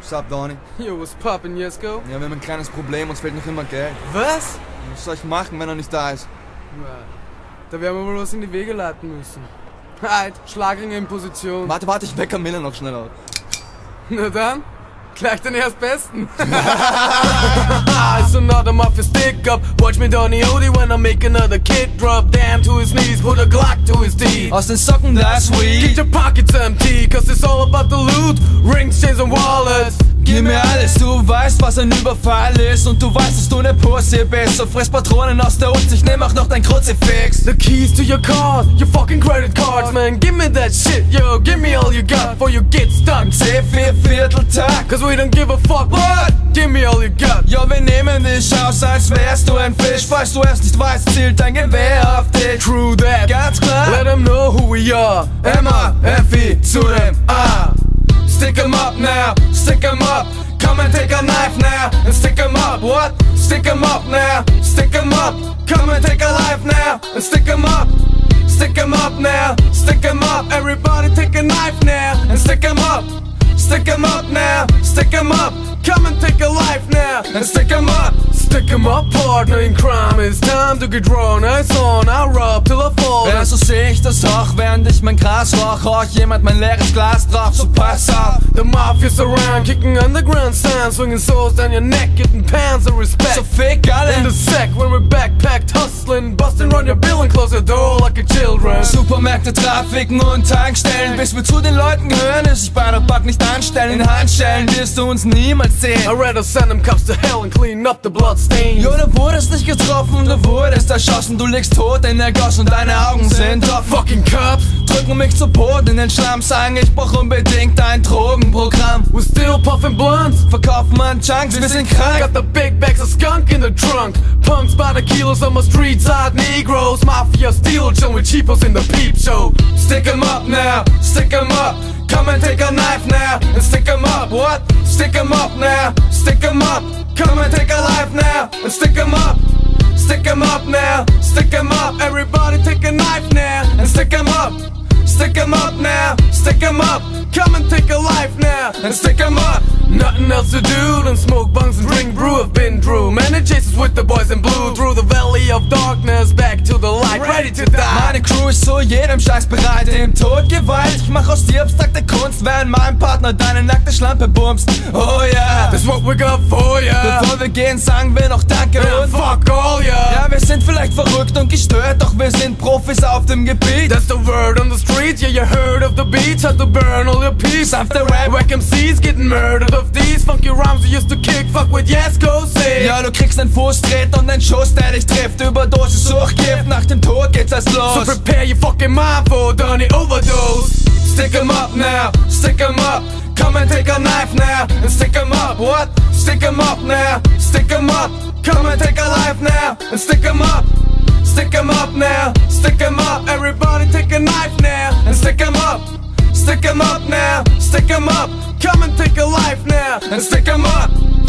Sup, Donny? Yo, what's poppin', Jesko? Ja, wir haben ein kleines Problem, uns fehlt noch immer Geld. Was? Was soll ich machen, wenn er nicht da ist? Ja, da werden wir wohl was in die Wege leiten müssen. Halt, Schlagringe in Position. Warte, ich wecker Miller noch schnell aus. Na dann, gleich den Erstbesten. It's another mafia stick up. Watch me Donny Odie when I make another kid drop. Damn to his knees, put a Glock to his teeth. Aus den Socken last week. Keep your pockets empty, cause it's all about the loot. Rings, chains and wallets. Gib mir alles, du weißt, was ein Überfall ist. Und du weißt, dass du ne Pussy bist. So friss Patronen aus der Hut, ich nehm auch noch dein Kruzifix. The keys to your car, your fucking credit cards, man. Give me that shit, yo, give me all you got before you get stuck. C4 Vierteltag, cause we don't give a fuck. What? Give me all you got. Ja, wir nehmen dich aus, als wärst du ein Fisch. Falls du es nicht weißt, zielt dein Gewehr auf dich. True that, ganz klar. Let them know who we are. M-A-F-I zu dem A. Stick 'em up now, stick 'em up. Come and take a knife now and stick 'em up. What? Stick 'em up now, stick 'em up. Come and take a life now and stick 'em up. Stick 'em up now, stick 'em up. Everybody take a knife now And stick 'em up. Stick 'em up now, stick 'em up. Come and take a life now And stick 'em up. Stick 'em up, partner in crime. It's time to get drawn. Eyes on, I'll rub till I fall. Ja, so seh ich das auch, während ich mein Gras rauch. Rauch jemand mein leeres Glas drauf, so pass auf. The mafia's around, kicking underground sounds, swinging swords down your neck, getting pounds of respect. So fick alle in the sec when we're backpacked, hustling, busting, run your bill and close the door like a children. Supermärkte, Trafiken und Tankstellen, bis wir zu den Leuten gehören, ist sich bei der Back nicht anstellen. In Handschellen wirst du uns niemals sehen. I'd rather send them cops to hell and clean up the bloodstains. Jo, du wurdest nicht getroffen, du wurdest erschossen. Du liegst tot in der Gosse und deine Augen sind offen. Fucking cops drücken mich zu Boden in den Schlamm, sagen, ich brauch unbedingt ein Drogenprogramm. We're still puffing blunts, verkaufen man Junks, wir sind krank. Got the big bags of skunk in the trunk. Punks by the kilos on my street side, Negroes, Mafia steel, chillin' with cheapos in the peep show. Stick 'em up now, stick 'em up. Come and take a knife now and stick 'em up. What? Stick 'em up now, stick 'em up. Come and take a life now and stick 'em up. Stick 'em up now, stick 'em up. Everybody take a knife now and stick 'em up. Stick 'em up now, stick 'em up. Come and take a life now and stick 'em up. Nothing else to do than smoke bungs and drink brew. I've been through many chases with the boys in blue. Through the valley of darkness, back to the light, ready to die. Meine Crew ist zu jedem Scheiß bereit. Im Tod Gewalt, ich mach aus dir abstrakte Kunst, während mein Partner deine nackte Schlampe bumst. Oh yeah, that's what we got for ya. Bevor wir gehen, sagen wir noch Danke and fuck all ya. Ja, wir sind vielleicht verrückt und gestört, doch wir sind Profis auf dem Gebiet. That's the word on the street, yeah, you heard of the beats. Had to burn all your peace. After rap, whack MCs getting murdered of these funky rhymes we used to kick. Fuck with Jesko say. Ja, du kriegst einen Fußtritt und einen Schuss, der dich trifft. Überdosis Suchtgift, nach dem Tod geht's erst los. So prepare your fucking mind for a Donny overdose. Stick 'em up now, stick 'em up. Come and take a knife now and stick 'em up. What? Stick 'em up now, stick 'em up. Come and take a life now and stick 'em up. Stick 'em up now, stick 'em up. Everybody take a knife now and stick 'em up. Stick 'em up now, stick 'em up. Come and take a life now and stick 'em up.